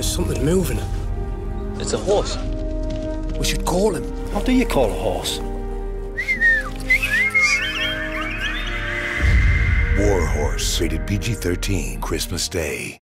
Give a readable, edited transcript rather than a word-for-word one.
There's something moving. It's a horse. We should call him. What do you call a horse? War Horse, rated PG-13, Christmas Day.